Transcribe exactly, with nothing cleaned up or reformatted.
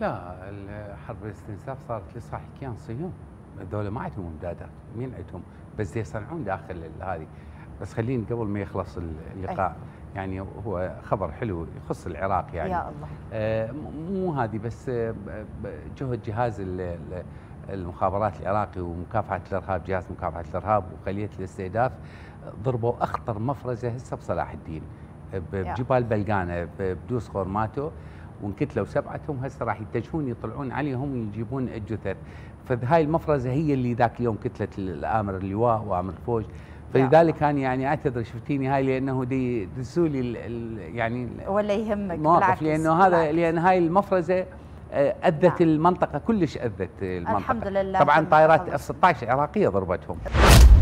لا، حرب الاستنزاف صارت لصالح كيان صهيون. هذول ما عندهم امدادات، مين عندهم؟ بس يصنعون داخل هذه. بس خليني قبل ما يخلص اللقاء أي. يعني هو خبر حلو يخص العراق يعني. يا الله. آه مو هذه بس، جهد جهاز المخابرات العراقي ومكافحه الارهاب، جهاز مكافحه الارهاب وخليه الاستهداف، ضربوا اخطر مفرزه هسه بصلاح الدين بجبال بلقانه بدوس خورماتو، وانقتلوا سبعتهم. هسه راح يتجهون يطلعون عليهم ويجيبون الجثث. فهاي المفرزه هي اللي ذاك اليوم قتلت الامر اللواء وامر الفوج. فلذلك كان يعني اعتذر شفتيني هاي لانه دي دسوا لي يعني ولا يهمك بالعكس، لانه هذا لان هاي المفرزه اذت نعم. المنطقه كلش اذت المنطقه. الحمد لله. طبعا طائرات اف ستة عشر عراقيه ضربتهم.